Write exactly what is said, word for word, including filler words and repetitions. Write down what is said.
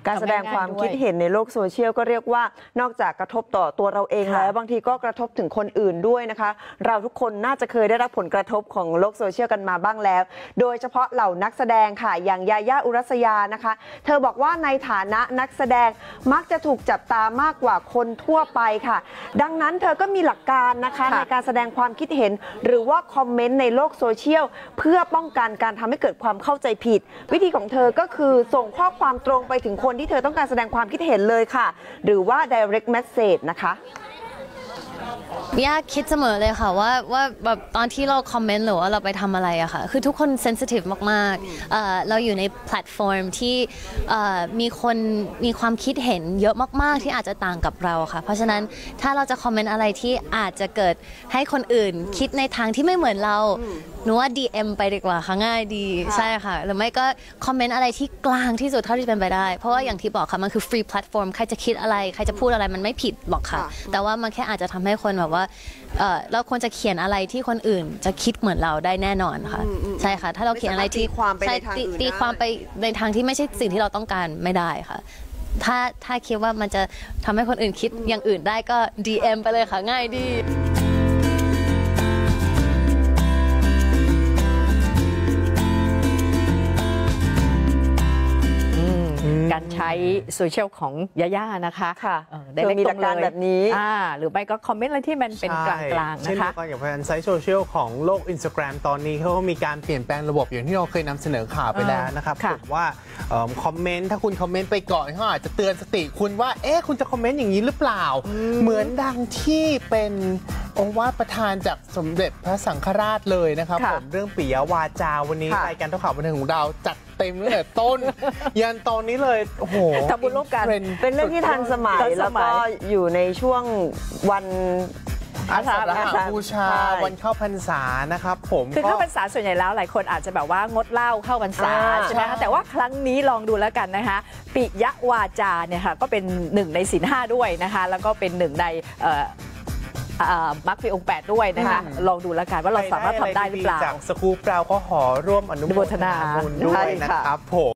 การแสดงความคิดเห็นในโลกโซเชียลก็เรียกว่านอกจากกระทบต่อตัวเราเองแล้วบางทีก็กระทบถึงคนอื่นด้วยนะคะเราทุกคนน่าจะเคยได้รับผลกระทบของโลกโซเชียลกันมาบ้างแล้วโดยเฉพาะเหล่านักแสดงค่ะอย่างยาย่าอุรัสยานะคะเธอบอกว่าในฐานะนักแสดงมักจะถูกจับตามากกว่าคนทั่วไปค่ะดังนั้นเธอก็มีหลักการนะคะในการแสดงความคิดเห็นหรือว่าคอมเมนต์ในโลกโซเชียลเพื่อป้องกันการทำให้เกิดความเข้าใจผิดวิธีของเธอก็คือส่งข้อความตรงไปถึงคนที่เธอต้องการแสดงความคิดเห็นเลยค่ะหรือว่า direct message นะคะย่าคิดเสมอเลยค่ะว่าว่าแบบตอนที่เราคอมเมนต์หรือว่าเราไปทำอะไรอะค่ะคือทุกคนเซนซิทีฟมากๆ เอ่อ เราอยู่ในแพลตฟอร์มที่เอ่อมีคนมีความคิดเห็นเยอะมากๆที่อาจจะต่างกับเราค่ะเพราะฉะนั้นถ้าเราจะคอมเมนต์อะไรที่อาจจะเกิดให้คนอื่นคิดในทางที่ไม่เหมือนเราหนูว่า ดี เอ็ม ไปดีกว่าค่ะง่ายดีใช่ค่ะหรือไม่ก็คอมเมนต์อะไรที่กลางที่สุดเท่าที่จะเป็นไปได้เพราะว่าอย่างที่บอกค่ะมันคือฟรีแพลตฟอร์มใครจะคิดอะไรใครจะพูดอะไรมันไม่ผิดหรอกค่ะแต่ว่ามันแค่อาจจะทำให้คนแบบว่าเออเราควรจะเขียนอะไรที่คนอื่นจะคิดเหมือนเราได้แน่นอนค่ะใช่ค่ะถ้าเราเขียนอะไรที่ใช่ตีความไปในทางที่ไม่ใช่สิ่งที่เราต้องการไม่ได้ค่ะถ้าถ้าคิดว่ามันจะทำให้คนอื่นคิดอย่างอื่นได้ก็ ดี เอ็ม ไปเลยค่ะง่ายดีการใช้โซเชียลของยาย่านะคะค่ะได้เล็กตรงเลยแบบนี้หรือไม่ก็คอมเมนต์อะไรที่มันเป็นกลางๆนะคะเช่นเดียวกันกับการใช้โซเชียลของโลก Instagram ตอนนี้เขาก็มีการเปลี่ยนแปลงระบบอย่างที่เราเคยนำเสนอข่าวไปแล้วนะครับผมว่าคอมเมนต์ถ้าคุณคอมเมนต์ไปก่อนเขาอาจจะเตือนสติคุณว่าเอ๊ะคุณจะคอมเมนต์อย่างนี้หรือเปล่าเหมือนดังที่เป็นองค์วาดประธานจากสมเด็จพระสังฆราชเลยนะครับผมเรื่องปิยวาจาวันนี้รายการท่าข่าวบันเทิงของเราจัดเต็มตั้งแต่ต้นยันตอนนี้เลยโอ้โหทำบุญร่วมกันเป็นเรื่องที่ทันสมัยแล้วก็อยู่ในช่วงวันอาสาฬหบูชาวันเข้าพรรษานะครับผมคือเข้าพรรษาส่วนใหญ่แล้วหลายคนอาจจะแบบว่างดเหล้าเข้าพรรษาใช่ไหมคะแต่ว่าครั้งนี้ลองดูแล้วกันนะคะปิยวาจาเนี่ยค่ะก็เป็นหนึ่งในศีลห้าด้วยนะคะแล้วก็เป็นหนึ่งในมรรคมีองค์แปดด้วยนะคะลองดูแล้วกันว่าเราสามารถทำได้หรือเปล่าจากสกู๊ปเราก็ขอร่วมอนุโมทนาบุญด้วยนะครับผม